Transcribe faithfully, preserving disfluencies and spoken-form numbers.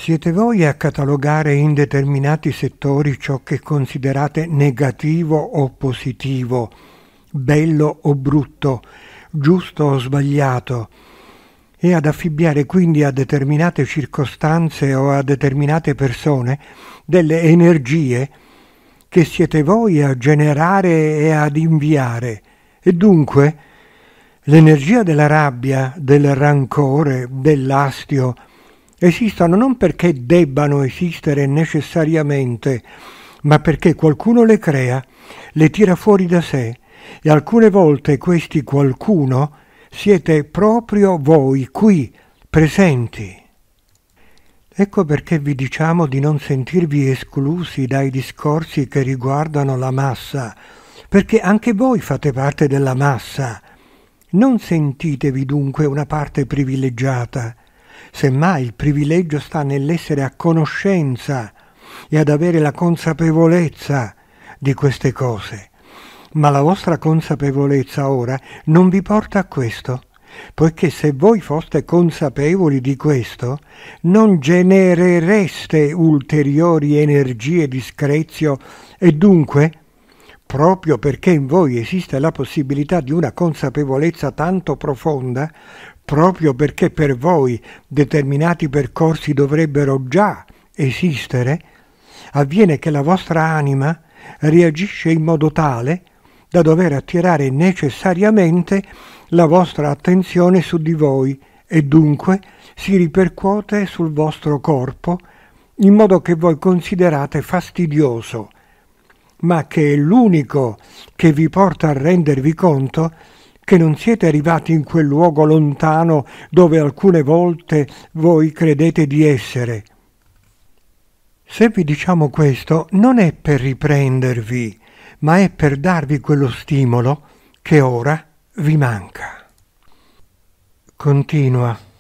Siete voi a catalogare in determinati settori ciò che considerate negativo o positivo, bello o brutto, giusto o sbagliato, e ad affibbiare quindi a determinate circostanze o a determinate persone delle energie che siete voi a generare e ad inviare. E dunque l'energia della rabbia, del rancore, dell'astio esistono non perché debbano esistere necessariamente, ma perché qualcuno le crea, le tira fuori da sé, e alcune volte questi qualcuno siete proprio voi qui, presenti. Ecco perché vi diciamo di non sentirvi esclusi dai discorsi che riguardano la massa, perché anche voi fate parte della massa. Non sentitevi dunque una parte privilegiata. Semmai il privilegio sta nell'essere a conoscenza e ad avere la consapevolezza di queste cose. Ma la vostra consapevolezza ora non vi porta a questo, poiché se voi foste consapevoli di questo, non generereste ulteriori energie di screzio e dunque, proprio perché in voi esiste la possibilità di una consapevolezza tanto profonda, proprio perché per voi determinati percorsi dovrebbero già esistere, avviene che la vostra anima reagisce in modo tale da dover attirare necessariamente la vostra attenzione su di voi e dunque si ripercuote sul vostro corpo in modo che voi considerate fastidioso, ma che è l'unico che vi porta a rendervi conto che non siete arrivati in quel luogo lontano dove alcune volte voi credete di essere. Se vi diciamo questo non è per riprendervi, ma è per darvi quello stimolo che ora vi manca. Continua.